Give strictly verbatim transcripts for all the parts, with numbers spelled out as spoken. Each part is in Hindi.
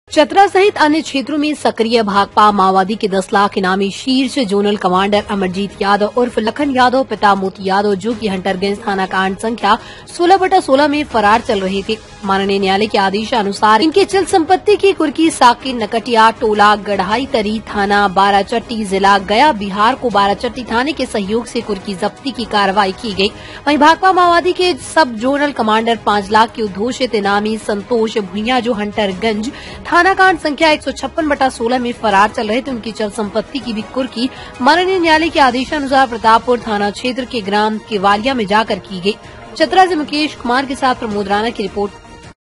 चतरा सहित अन्य क्षेत्रों में सक्रिय भाकपा माओवादी के दस लाख इनामी शीर्ष जोनल कमांडर अमरजीत यादव उर्फ लखन यादव पिता मोती यादव जो कि हंटरगंज थाना कांड संख्या सोलह बटा सोलह में फरार चल रहे थे। माननीय न्यायालय के आदेशानुसार इनकी चल संपत्ति की कुर्की साकी नकटिया टोला गढ़ाई तरी थाना बाराचट्टी जिला गया बिहार को बाराचट्टी थाने के सहयोग से कुर्की जब्ती की कार्रवाई की गई। वहीं भाकपा माओवादी के सब जोनल कमांडर पांच लाख के उद्घोषित इनामी संतोष भुइयां जो हंटरगंज थाना कांड संख्या एक सौ छप्पन बटा सोलह में फरार चल रहे थे, उनकी चल संपत्ति की भी कुर्की माननीय न्यायालय के आदेशानुसार प्रतापपुर थाना क्षेत्र के ग्राम केवालिया में जाकर की गई। चतरा से मुकेश कुमार के साथ प्रमोद राणा की रिपोर्ट।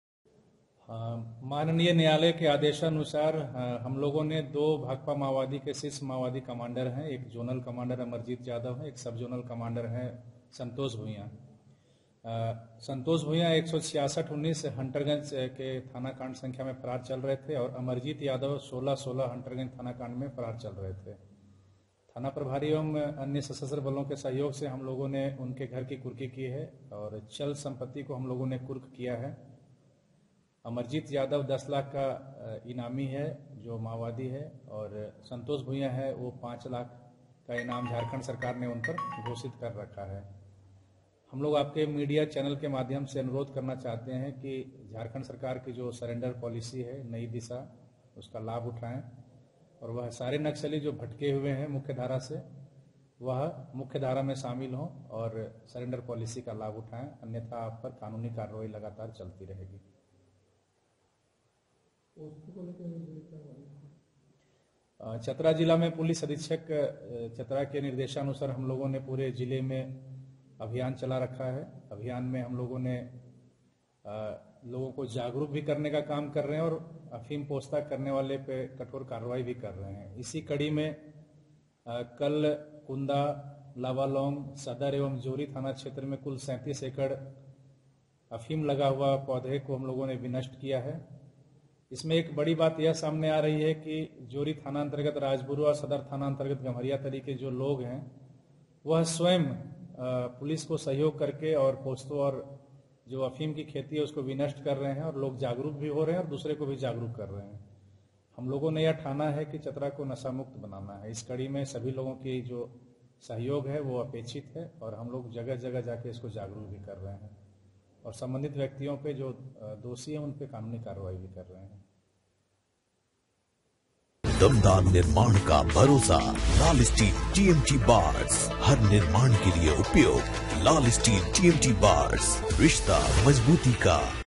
माननीय न्यायालय के आदेशानुसार हम लोगों ने दो भाकपा माओवादी के शीर्ष माओवादी कमांडर हैं, एक जोनल कमांडर अमरजीत यादव है, एक सब जोनल कमांडर है संतोष भुइयां। संतोष भुइयां एक सौ छियासठ उन्नीस हंटरगंज के थाना कांड संख्या में फरार चल रहे थे और अमरजीत यादव सोलह सोलह हंटरगंज थाना कांड में फरार चल रहे थे। थाना प्रभारी एवं अन्य सशस्त्र बलों के सहयोग से हम लोगों ने उनके घर की कुर्की की है और चल संपत्ति को हम लोगों ने कुर्क किया है। अमरजीत यादव दस लाख का इनामी है जो माओवादी है और संतोष भुइयां है वो पाँच लाख का इनाम झारखंड सरकार ने उन पर घोषित कर रखा है। हम लोग आपके मीडिया चैनल के माध्यम से अनुरोध करना चाहते हैं कि झारखंड सरकार की जो सरेंडर पॉलिसी है नई दिशा उसका लाभ उठाएं और वह सारे नक्सली जो भटके हुए हैं मुख्य धारा से वह मुख्य धारा में शामिल हों और सरेंडर पॉलिसी का लाभ उठाएं, अन्यथा आप पर कानूनी कार्रवाई लगातार चलती रहेगी। चतरा जिला में पुलिस अधीक्षक चतरा के निर्देशानुसार हम लोगों ने पूरे जिले में अभियान चला रखा है। अभियान में हम लोगों ने आ, लोगों को जागरूक भी करने का काम कर रहे हैं और अफीम पोस्ता करने वाले पे कठोर कार्रवाई भी कर रहे हैं। इसी कड़ी में आ, कल कुंदा लावालोंग सदर एवं जोरी थाना क्षेत्र में कुल सैंतीस एकड़ अफीम लगा हुआ पौधे को हम लोगों ने विनष्ट किया है। इसमें एक बड़ी बात यह सामने आ रही है कि जोरी थाना अंतर्गत राजपुर और सदर थाना अंतर्गत गम्हरिया तरी के जो लोग हैं वह स्वयं पुलिस को सहयोग करके और पोस्तों और जो अफीम की खेती है उसको विनष्ट कर रहे हैं और लोग जागरूक भी हो रहे हैं और दूसरे को भी जागरूक कर रहे हैं। हम लोगों ने यह ठाना है कि चतरा को नशा मुक्त बनाना है। इस कड़ी में सभी लोगों की जो सहयोग है वो अपेक्षित है और हम लोग जगह जगह जाके इसको जागरूक भी कर रहे हैं और संबंधित व्यक्तियों पे जो दोषी हैं उन पे कानूनी कार्रवाई भी कर रहे हैं। दमदार निर्माण का भरोसा लाल स्टील टीएमटी बार्स, हर निर्माण के लिए उपयोग लाल स्टील टीएमटी बार्स, रिश्ता मजबूती का।